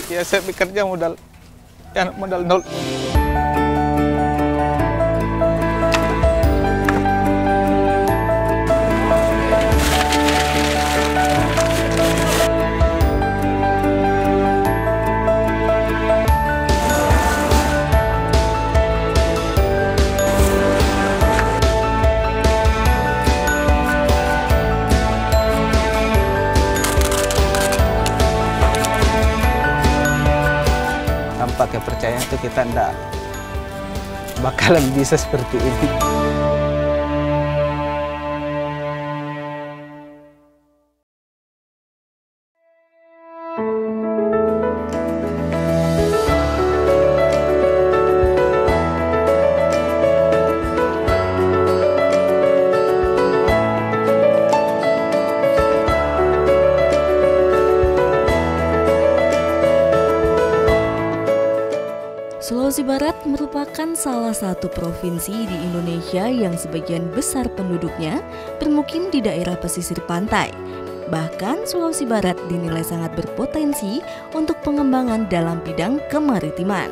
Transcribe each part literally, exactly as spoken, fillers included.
Ya saya bekerja modal, ya modal nol. Tanpa kepercayaan itu kita enggak bakalan bisa seperti ini. Sulawesi Barat merupakan salah satu provinsi di Indonesia yang sebagian besar penduduknya bermukim di daerah pesisir pantai. Bahkan Sulawesi Barat dinilai sangat berpotensi untuk pengembangan dalam bidang kemaritiman.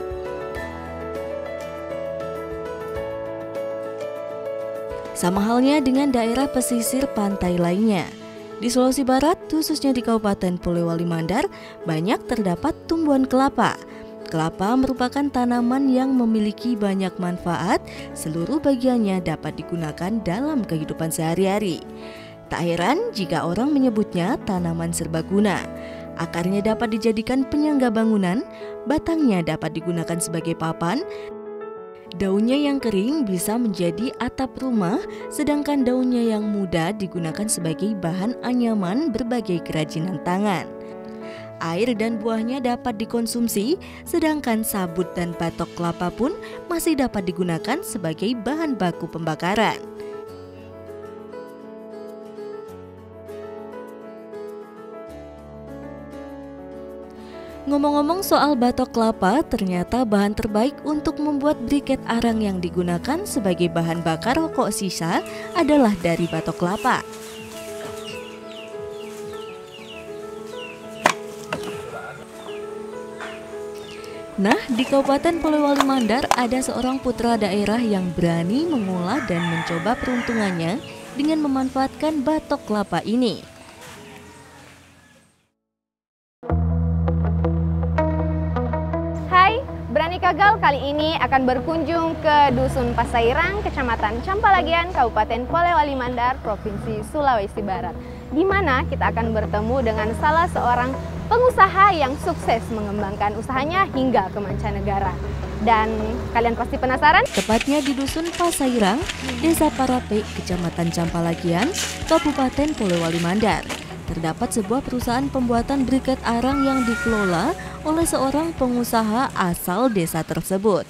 Sama halnya dengan daerah pesisir pantai lainnya. Di Sulawesi Barat, khususnya di Kabupaten Polewali Mandar, banyak terdapat tumbuhan kelapa. Kelapa merupakan tanaman yang memiliki banyak manfaat, seluruh bagiannya dapat digunakan dalam kehidupan sehari-hari. Tak heran jika orang menyebutnya tanaman serbaguna. Akarnya dapat dijadikan penyangga bangunan, batangnya dapat digunakan sebagai papan, daunnya yang kering bisa menjadi atap rumah, sedangkan daunnya yang muda digunakan sebagai bahan anyaman berbagai kerajinan tangan. Air dan buahnya dapat dikonsumsi, sedangkan sabut dan batok kelapa pun masih dapat digunakan sebagai bahan baku pembakaran. Ngomong-ngomong soal batok kelapa, ternyata bahan terbaik untuk membuat briket arang yang digunakan sebagai bahan bakar rokok sisa adalah dari batok kelapa. Nah, di Kabupaten Polewali Mandar ada seorang putra daerah yang berani mengolah dan mencoba peruntungannya dengan memanfaatkan batok kelapa ini. Hai, Berani Kagal kali ini akan berkunjung ke Dusun Pasairang, Kecamatan Campalagian, Kabupaten Polewali Mandar, Provinsi Sulawesi Barat, di mana kita akan bertemu dengan salah seorang pengusaha yang sukses mengembangkan usahanya hingga ke mancanegara. Dan kalian pasti penasaran? Tepatnya di Dusun Pasairang, Desa Parape, Kecamatan Campalagian, Kabupaten Polewali Mandar. Terdapat sebuah perusahaan pembuatan briket arang yang dikelola oleh seorang pengusaha asal desa tersebut.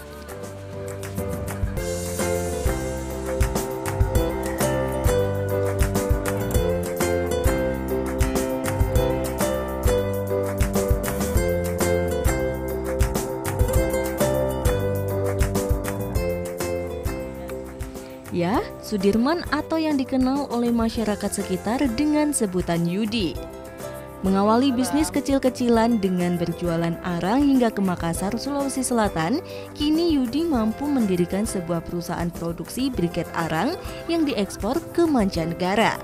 Ya, Sudirman atau yang dikenal oleh masyarakat sekitar dengan sebutan Yudi. Mengawali bisnis kecil-kecilan dengan berjualan arang hingga ke Makassar, Sulawesi Selatan, kini Yudi mampu mendirikan sebuah perusahaan produksi briket arang yang diekspor ke mancanegara.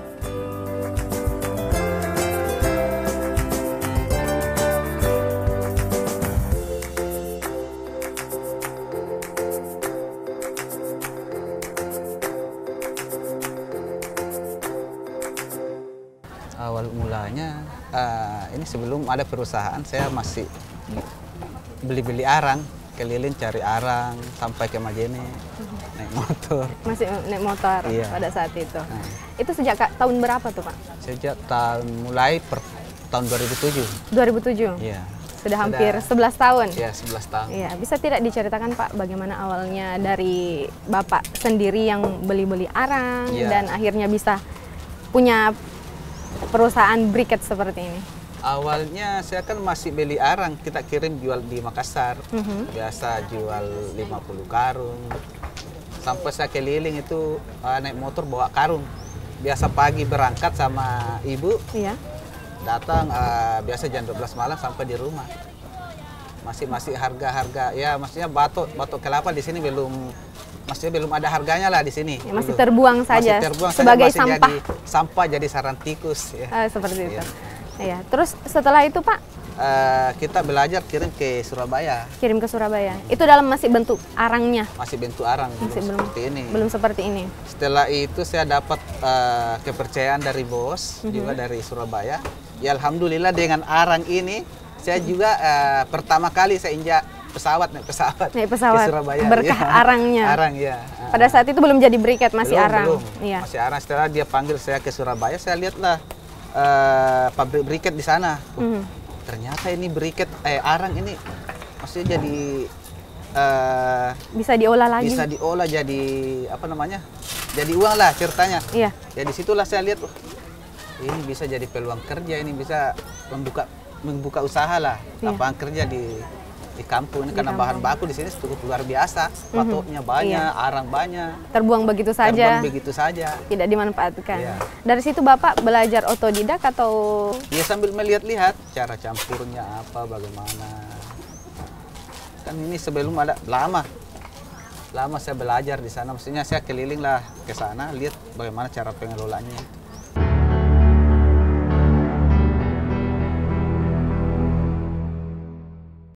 Awal mulanya, uh, ini sebelum ada perusahaan, saya masih beli-beli arang, keliling cari arang, sampai ke Majene, naik motor. Masih naik motor iya. Pada saat itu? Nah. Itu sejak tahun berapa tuh Pak? Sejak tahun, mulai per tahun dua ribu tujuh. dua ribu tujuh? Iya. Sudah hampir Sudah, sebelas tahun? Iya, sebelas tahun. Iya, bisa tidak diceritakan Pak bagaimana awalnya dari Bapak sendiri yang beli-beli arang, iya, dan akhirnya bisa punya perusahaan briket seperti ini? Awalnya saya kan masih beli arang, kita kirim jual di Makassar. Mm-hmm. Biasa jual lima puluh karung. Sampai saya keliling itu uh, naik motor bawa karung. Biasa pagi berangkat sama ibu. Iya. Datang uh, biasa jam dua belas malam sampai di rumah. Masih masih harga-harga ya, maksudnya batok batok kelapa di sini belum, maksudnya belum ada harganya lah di sini. Ya, masih Belum. terbuang saja. Masih terbuang sebagai saja, masih sampah. Jadi sampah, jadi sarang tikus. Ya. Eh, seperti itu. Iya. Ya. Terus setelah itu Pak, Eh, kita belajar kirim ke Surabaya. kirim ke Surabaya. Itu dalam masih bentuk arangnya. Masih bentuk arang, Masih belum belum seperti ini. Belum seperti ini. Setelah itu saya dapat eh, kepercayaan dari bos, Mhm. juga dari Surabaya. Ya alhamdulillah dengan arang ini saya juga eh, pertama kali saya injak pesawat naik pesawat, Naik pesawat, ke Surabaya. berkah Iya. arangnya. Arang ya. Pada saat itu belum jadi briket, masih Belum, arang. belum. Iya. Masih arang. Setelah dia panggil saya ke Surabaya, saya lihatlah eh, pabrik briket di sana. Oh, Mhm. ternyata ini briket eh arang ini maksudnya jadi eh, Bisa diolah lagi. bisa diolah jadi apa namanya? Jadi uang lah ceritanya. Iya. Ya disitulah saya lihat, oh, ini bisa jadi peluang kerja, ini bisa membuka membuka usaha lah, Iya. lapangan kerja di di kampung ini Di karena kampung. bahan baku di sini cukup luar biasa, patoknya banyak, Iya. arang banyak, Terbuang begitu saja. terbang begitu saja. Tidak dimanfaatkan. Iya. Dari situ Bapak belajar otodidak atau Ya sambil melihat-lihat cara campurnya apa, bagaimana. Kan ini sebelum ada lama, lama saya belajar di sana. Maksudnya saya keliling lah ke sana, lihat bagaimana cara pengelolaannya.